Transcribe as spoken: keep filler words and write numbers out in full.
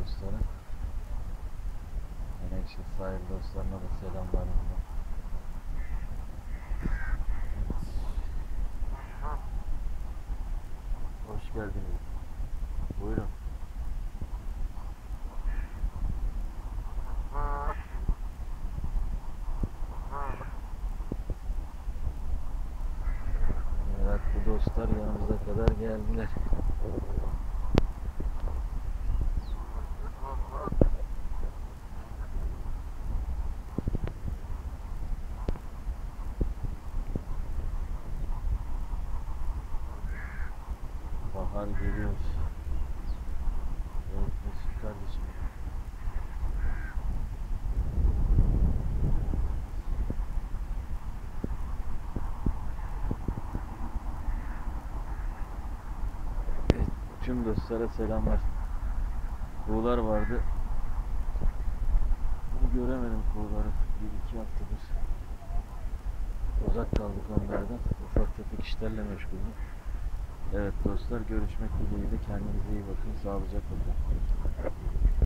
dostlarım. Menekşe sahil dostlarına da selamlar buradan. Hoş geldiniz. Buyurun. Meraklı dostlar yanımıza kadar geldiler. Bahar geliyor. Evet Mesut kardeşim. Evet, tüm dostlara selamlar. Kuğular vardı. Göremedim kuğuları. Bir iki haftadır uzak kaldık onlardan. Ufak tefek işlerle meşguldüm. Evet dostlar, görüşmek dileğiyle. Kendinize iyi bakın. Sağlıcakla kalın.